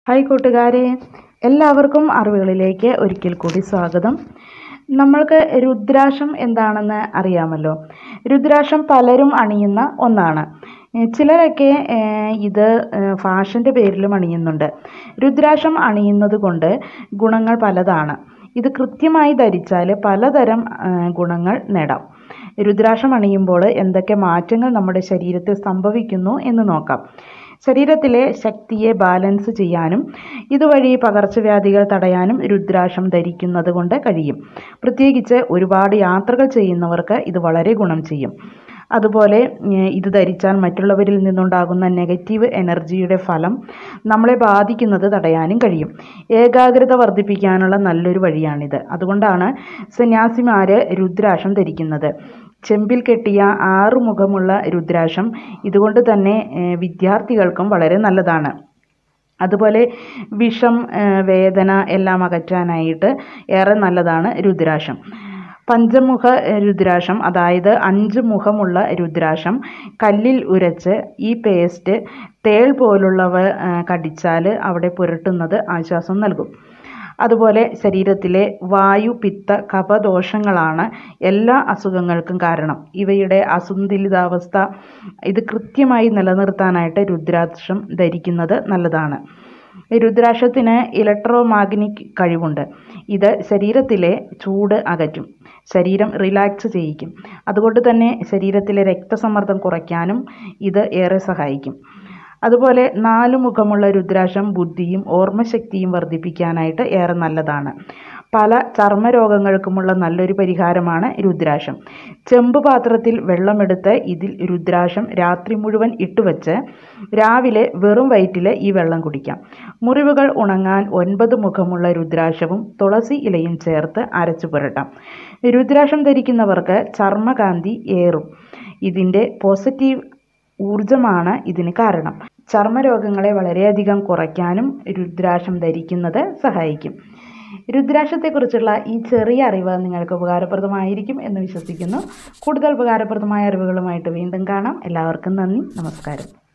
Hi കൂട്ടുകാരെ, എല്ലാവർക്കും അറിവുകളിലേക്ക് ഒരിക്കൽ കൂടി സ്വാഗതം. നമ്മൾക്ക് രുദ്രാക്ഷം എന്താണെന്ന് അറിയാമല്ലോ. രുദ്രാക്ഷം പലരും അണിയുന്ന ഒന്നാണ്. ചിലരൊക്കെ ഇത് ഫാഷൻ്റെ പേരിലും അണിയുന്നുണ്ട്. രുദ്രാക്ഷം അണിയുന്നത് കൊണ്ട് ഗുണങ്ങൾ പലതാണ്. ഇത് കൃത്യമായി ധരിച്ചാൽ പലതരം ഗുണങ്ങൾ നേടാം. രുദ്രാക്ഷം അണിയുമ്പോൾ എന്തൊക്കെ മാറ്റങ്ങൾ നമ്മുടെ ശരീരത്തിൽ സംഭവിക്കുന്നു എന്ന് നോക്കാം. ശരീരത്തിലെ ശക്തിയെ ബാലൻസ് ചെയ്യാനും ഇതുവഴി പകർച്ചവ്യാധികൾ തടയാനും രുദ്രാക്ഷം ധരിക്കുന്നത് കൊണ്ട് കഴിയും. പ്രത്യേകിച്ച് ഒരുപാട് യാത്രകൾ ചെയ്യുന്നവർക്ക് ഇത് വളരെ ഗുണം ചെയ്യും. അതുപോലെ ഇത് ധരിച്ചാൽ മറ്റുള്ളവരിൽ നിന്നുണ്ടാകുന്ന നെഗറ്റീവ് എനർജിയുടെ ഫലം നമ്മളെ ബാധിക്കുന്നത് തടയാനും കഴിയും. ഏകാഗ്രത വർദ്ധിപ്പിക്കാനുള്ള നല്ലൊരു വഴിയാണിത്. അതുകൊണ്ടാണ് സന്യാസിമാർ രുദ്രാക്ഷം ധരിക്കുന്നത്. ചെമ്പിൽ കെട്ടിയ 6 മുഖമുള്ള രുദ്രാക്ഷം ഇതുകൊണ്ട് തന്നെ വിദ്യാർത്ഥികൾക്കും വളരെ നല്ലതാണ്. അതുപോലെ വിഷം, വേദന എല്ലാം അകറ്റാനായിട്ട് ഏറെ നല്ലതാണ് രുദ്രാക്ഷം. പഞ്ചമുഖ രുദ്രാക്ഷം, അതായത് 5 മുഖമുള്ള രുദ്രാക്ഷം കല്ലിൽ ഉരച്ച് ഈ പേസ്റ്റ് തേൾ പോലുള്ളവ കടിച്ചാൽ അവിടെ പുരട്ടുന്നത് ആശ്വാസം നൽകും. അതുപോലെ ശരീരത്തിലെ വായു, പിത്ത, കഫദോഷങ്ങളാണ് എല്ലാ അസുഖങ്ങൾക്കും കാരണം. ഇവയുടെ അസന്തുലിതാവസ്ഥ ഇത് കൃത്യമായി നിലനിർത്താനായിട്ട് രുദ്രാക്ഷം ധരിക്കുന്നത് നല്ലതാണ്. രുദ്രാക്ഷത്തിന് ഇലക്ട്രോമാഗ്നറ്റിക് കഴിവുണ്ട്. ഇത് ശരീരത്തിലെ ചൂട് അകറ്റും, ശരീരം റിലാക്സ് ചെയ്യിക്കും. അതുകൊണ്ട് തന്നെ ശരീരത്തിലെ രക്തസമ്മർദ്ദം കുറയ്ക്കാനും ഇത് ഏറെ സഹായിക്കും. അതുപോലെ 4 മുഖമുള്ള രുദ്രാക്ഷം ബുദ്ധിയും ഓർമ്മശക്തിയും വർദ്ധിപ്പിക്കാനായിട്ട് ഏറെ നല്ലതാണ്. പല ചർമ്മരോഗങ്ങൾക്കുമുള്ള നല്ലൊരു പരിഹാരമാണ് രുദ്രാക്ഷം. ചെമ്പ് പാത്രത്തിൽ വെള്ളമെടുത്ത് ഇതിൽ രുദ്രാക്ഷം രാത്രി മുഴുവൻ ഇട്ടുവച്ച് രാവിലെ വെറും വയറ്റിൽ ഈ വെള്ളം കുടിക്കാം. മുറിവുകൾ ഉണങ്ങാൻ 9 മുഖമുള്ള രുദ്രാക്ഷവും തുളസി ഇലയും ചേർത്ത് അരച്ചു പുരട്ടാം. രുദ്രാക്ഷം ധരിക്കുന്നവർക്ക് ചർമ്മകാന്തി ഏറും. ഇതിൻ്റെ പോസിറ്റീവ് ഊർജമാണ് ഇതിന് കാരണം. ചർമ്മരോഗങ്ങളെ വളരെയധികം കുറയ്ക്കാനും രുദ്രാക്ഷം ധരിക്കുന്നത് സഹായിക്കും. രുദ്രാക്ഷത്തെക്കുറിച്ചുള്ള ഈ ചെറിയ അറിവ് നിങ്ങൾക്ക് ഉപകാരപ്രദമായിരിക്കും എന്ന് വിശ്വസിക്കുന്നു. കൂടുതൽ ഉപകാരപ്രദമായ അറിവുകളുമായിട്ട് വീണ്ടും കാണാം. എല്ലാവർക്കും നന്ദി, നമസ്കാരം.